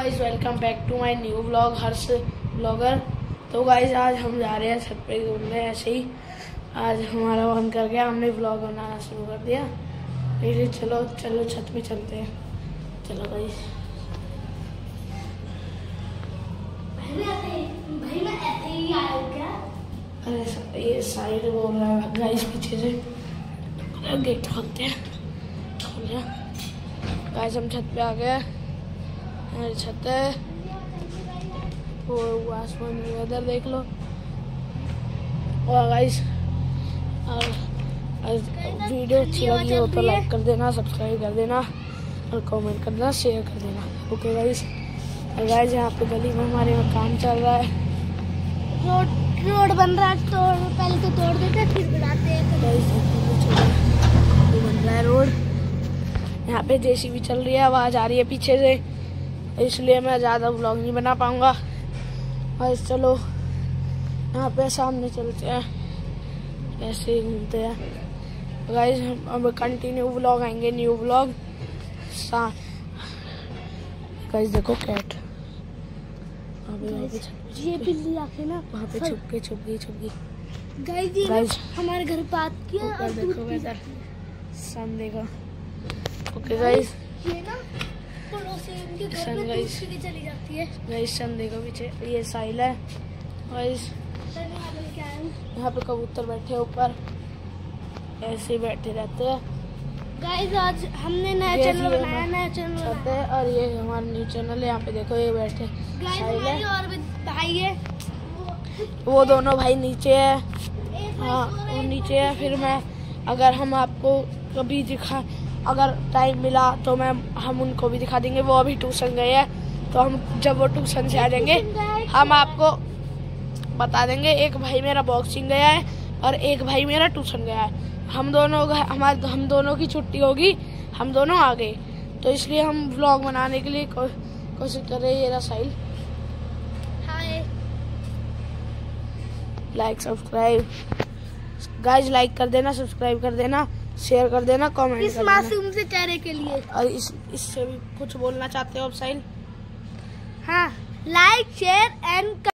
Guys, welcome back to my new vlog Harsh blogger. तो guys आज हम जा रहे हैं छत पे घूमने। ऐसे ही आज हमारा मन कर गया, हमने व्लॉग बनाना शुरू कर दिया। इसलिए चलो चलो छत पे चलते हैं। चलो गाइस। भाई मैं ऐसे ही आया हूँ क्या? अरे ये साइड बोल रहा है गाइस, पीछे से गेट खोलते हैं। खोल गया गाइस, हम छत पे आ गए। हमारी छत है, वो आसमान वेदर देख लो। और गाइस वीडियो अच्छी लगी हो तो लाइक कर देना, सब्सक्राइब कर देना और कमेंट कर देना, शेयर कर देना। Okay guys. और गाइस यहाँ पे गली में हमारे में काम चल रहा है। रोड बन रहा है, तो पहले तो तोड़ देते हैं फिर बनाते हैं। गाइस बन रहा है रोड। यहाँ पे जेसीबी चल रही है, आवाज आ रही है पीछे से, इसलिए मैं ज़्यादा व्लॉग नहीं बना पाऊँगा। और चलो यहाँ पे सामने चलते हैं, ऐसे ही घूमते हैं। गाइस अब कंटिन्यू व्लॉग आएंगे, न्यू व्लॉग। गाइस देखो कैट ये बिल्ली आके ना वहाँ पे छुप गई। गाइस हमारे घर पे आती है और देखो वेदर सन देखो। ओके गाइस, ये ना पड़ोसी उनके घर सन में गाइस, दूध पी के चली जाती है। गाइस सन देखो पीछे, ये साइल है। गाइस यहाँ पे कबूतर बैठे ऊपर, ऐसे ही बैठे रहते हैं। गाइस आज हमने नया चैनल बनाया, नया चैनल है और ये हमारा न्यू चैनल है। यहाँ पे देखो ये बैठे साइल है, और भी भाई है, वो दोनों भाई नीचे है। हाँ वो नीचे है। फिर मैं अगर हम आपको कभी अगर टाइम मिला तो हम उनको भी दिखा देंगे। वो अभी ट्यूशन गए हैं, तो हम जब वो ट्यूशन से आ जाएंगे हम आपको बता देंगे। एक भाई मेरा बॉक्सिंग गया है और एक भाई मेरा ट्यूशन गया है। हम दोनों की छुट्टी होगी, हम दोनों आ गए, तो इसलिए हम व्लॉग बनाने के लिए कोशिश कर रहे हैं। ये रहा Sahil. Like subscribe guys, like कर देना, सब्सक्राइब कर देना, शेयर कर देना, कमेंट कर देना। इस मासूम से चेहरे के लिए। और इससे भी कुछ बोलना चाहते हो आप साहिल? हाँ, लाइक शेयर एंड